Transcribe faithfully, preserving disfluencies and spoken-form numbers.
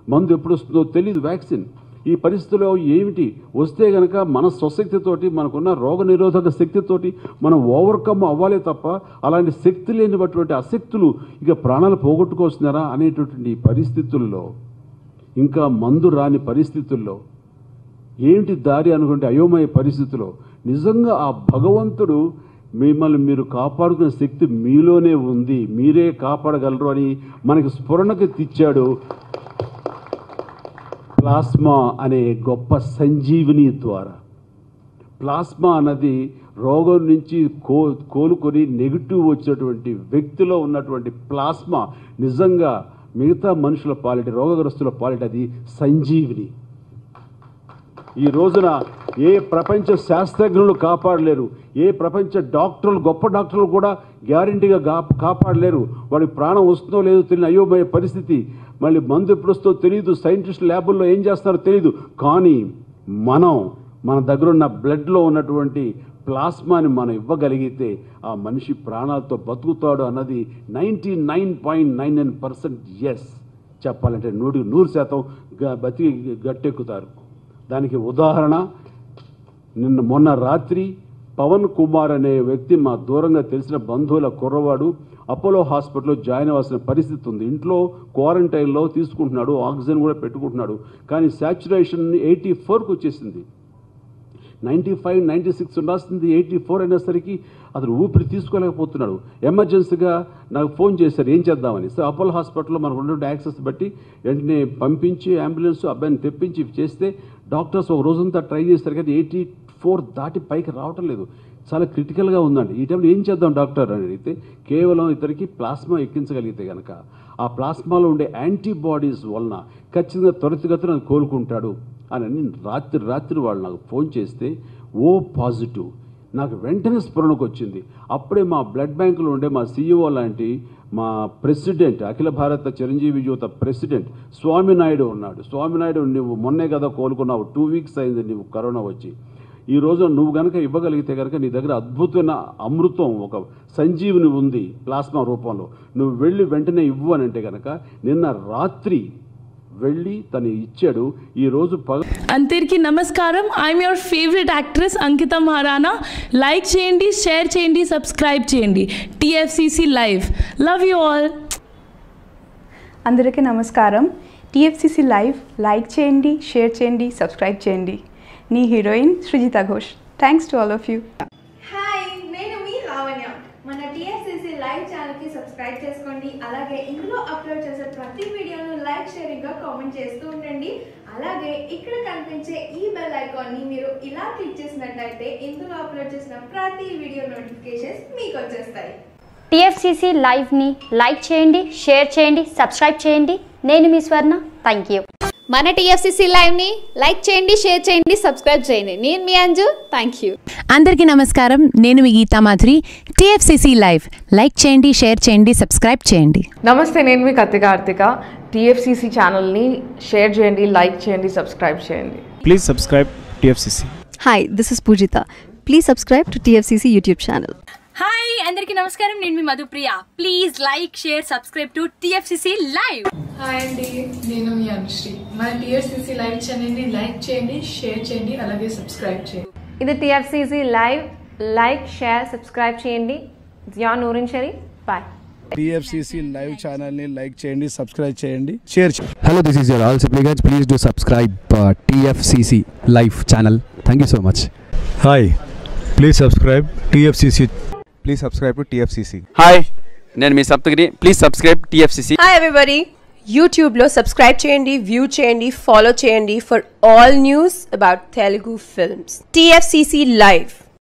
మందు ఎప్పుడు వస్తుందో తెలియదు, వ్యాక్సిన్. ఈ పరిస్థితుల్లో ఏమిటి వస్తే కనుక మన స్వశక్తితోటి, మనకున్న రోగ నిరోధక శక్తితోటి మనం ఓవర్కమ్ అవ్వాలే తప్ప అలాంటి శక్తి లేనిటువంటి అశక్తులు ఇక ప్రాణాలు పోగొట్టుకొస్తున్నారా అనేటటువంటి పరిస్థితుల్లో, ఇంకా మందు రాని పరిస్థితుల్లో ఏంటి దారి అనుకుంటే అయోమయ పరిస్థితుల్లో నిజంగా ఆ భగవంతుడు మిమ్మల్ని మీరు కాపాడుకునే శక్తి మీలోనే ఉంది, మీరే కాపాడగలరు అని మనకి స్ఫురణకు తెచ్చాడు ప్లాస్మా అనే గొప్ప సంజీవిని ద్వారా. ప్లాస్మా అన్నది రోగం నుంచి కో కోలుకొని నెగిటివ్ వచ్చేటువంటి వ్యక్తిలో ఉన్నటువంటి ప్లాస్మా నిజంగా మిగతా మనుషుల పాలిట, రోగగ్రస్తుల పాలిట అది సంజీవిని. ఈ రోజున ఏ ప్రపంచ శాస్త్రజ్ఞులు కాపాడలేరు, ఏ ప్రపంచ డాక్టర్లు, గొప్ప డాక్టర్లు కూడా గ్యారంటీగా గా కాపాడలేరు. వాడికి ప్రాణం వస్తుందో లేదో తెలియని అయోమయ పరిస్థితి. మళ్ళీ మందు ఎప్పుడు వస్తుందో తెలియదు, సైంటిస్ట్ ల్యాబుల్లో ఏం చేస్తారో తెలియదు. కానీ మనం మన దగ్గర ఉన్న బ్లడ్లో ఉన్నటువంటి ప్లాస్మాని మనం ఇవ్వగలిగితే ఆ మనిషి ప్రాణాలతో బతుకుతాడు అన్నది ninety nine point nine nine percent ఎస్ చెప్పాలంటే నూటికి నూరు శాతం బతికి గట్టెక్కుతారు. దానికి ఉదాహరణ నిన్న మొన్న రాత్రి పవన్ కుమార్ అనే వ్యక్తి, మా దూరంగా తెలిసిన బంధువుల కుర్రవాడు, అపోలో హాస్పిటల్లో జాయిన్ అవ్వాల్సిన పరిస్థితి ఉంది. ఇంట్లో క్వారంటైన్లో తీసుకుంటున్నాడు, ఆక్సిజన్ కూడా పెట్టుకుంటున్నాడు. కానీ శాచురేషన్ ఎయిటీ ఫోర్కి వచ్చేసింది. నైంటీ ఫైవ్ నైంటీ సిక్స్ ఉండాల్సింది ఎయిటీ ఫోర్ అయినసరికి అతను ఊపిరి తీసుకోలేకపోతున్నాడు. ఎమర్జెన్సీగా నాకు ఫోన్ చేశారు ఏం చేద్దామని. సో అపోలో హాస్పిటల్లో మనకు ఉన్నటువంటి యాక్సెస్ బట్టి వెంటనే పంపించి అంబులెన్స్ అబ్బాయిని తెప్పించి చేస్తే డాక్టర్స్ ఒక రోజంతా ట్రై చేస్తారు కానీ ఎయిటీ ఫోర్ దాటి పైకి రావటం లేదు, చాలా క్రిటికల్గా ఉందండి. ఈ టైంలో ఏం చేద్దాం డాక్టర్ అని అడిగితే కేవలం ఇతనికి ప్లాస్మా ఎక్కించగలిగితే కనుక ఆ ప్లాస్మాలో ఉండే యాంటీబాడీస్ వలన ఖచ్చితంగా త్వరితగతిన కోలుకుంటాడు అని రాత్రి రాత్రి వాళ్ళు నాకు ఫోన్ చేస్తే ఓ పాజిటివ్ నాకు వెంటనే స్ఫురణకు వచ్చింది. అప్పుడే మా బ్లడ్ బ్యాంకులో ఉండే మా సీఈఓ లాంటి మా ప్రెసిడెంట్, అఖిల భారత చిరంజీవి యువత ప్రెసిడెంట్ స్వామినాయుడు ఉన్నాడు. స్వామినాయుడు, నువ్వు మొన్నే కదా కోలుకున్నావు, టూ వీక్స్ అయింది నువ్వు కరోనా వచ్చి, ఈ రోజు నువ్వు కనుక ఇవ్వగలిగితే కనుక నీ దగ్గర అద్భుతమైన అమృతం, ఒక సంజీవిని ఉంది ప్లాస్మా రూపంలో, నువ్వు వెళ్ళి వెంటనే ఇవ్వు అని అంటే కనుక నిన్న రాత్రి వెళ్ళి తను ఇచ్చాడు. ఈ రోజు పగ అందరికీ నమస్కారం. I'm your favourite actress Ankita Maharana. Like చేయండి, షేర్ చేయండి, సబ్స్క్రైబ్ చేయండి. TFCC live. Love you all. అందరికీ నమస్కారం. టీఎఫ్సీసీ లైవ్ లైక్ చేయండి, షేర్ చేయండి, సబ్స్క్రైబ్ చేయండి. నీ heroine Srijita Ghosh. Thanks to all of you. Hi, నేను మీ లావణ్య. మన టీఎఫ్సీసీ లైవ్ ఛానల్కి సబ్స్క్రైబ్ చేసుకోండి. అలాగే ఇందులో అప్లోడ్ చేసే ప్రతి వీడియోను లైక్, షేరింగ్గా కామెంట్ చేస్తూ ఉండండి. అలాగే ఇక్కడ కనిపించే ఈ బెల్ ఐకాన్ని మీరు ఇలా క్లిక్ చేసినట్లయితే ఇందులో అప్లోడ్ చేసిన ప్రతి వీడియో నోటిఫికేషన్స్ మీకు వచ్చేస్తాయి. టీఎఫ్సీసీ లైవ్ని లైక్ చేయండి, షేర్ చేయండి, సబ్స్క్రైబ్ చేయండి. నేను మీ స్వర్ణ. Thank you. మన టీఎఫ్సీసీ లైవ్ని లైక్ చేయండి, షేర్ చేయండి, సబ్స్క్రైబ్ చేయండి. నేను మీ అంజు. Thank you. అందరికీ నమస్కారం. నేను మీ Geetha Madhuri. TFCC live like చేయండి, షేర్ చేయండి, సబ్స్క్రైబ్ చేయండి. నమస్తే, నేను మీ కత్తి కార్తిక. టీఎఫ్సీసీ ఛానల్ని షేర్ చేయండి, లైక్ చేయండి, సబ్స్క్రైబ్ చేయండి. Please subscribe TFCC. Hi, this is Poojitha. Please subscribe to TFCC YouTube channel. Hi, అందరికీ నమస్కారం. నేను మీ Madhupriya. Please like, share, subscribe to TFCC live. Hi అండి, నేను మీ అనుశ్రీ. మన టీఎఫ్సీసీ లైవ్ ఛానల్ని లైక్ చేయండి, షేర్ చేయండి, అలాగే సబ్స్క్రైబ్ చేయండి. ఇది TFCC live. Like, share, subscribe చేయండి. Zia Noorin Shari. Bye. TFCC live ఛానల్ని లైక్ చేయండి, సబ్స్క్రైబ్ చేయండి, షేర్ చేయండి. Hello, this is your Rahul Sipligunj. Please do subscribe TFCC live channel. Thank you so much. Hi, please subscribe TFCC. Please subscribe to TFCC. Hi, నేను మీ Saptagiri. Please subscribe TFCC. Hi everybody, యూట్యూబ్లో subscribe చేయండి, view చేయండి, follow చేయండి for all news about Telugu films. TFCC live.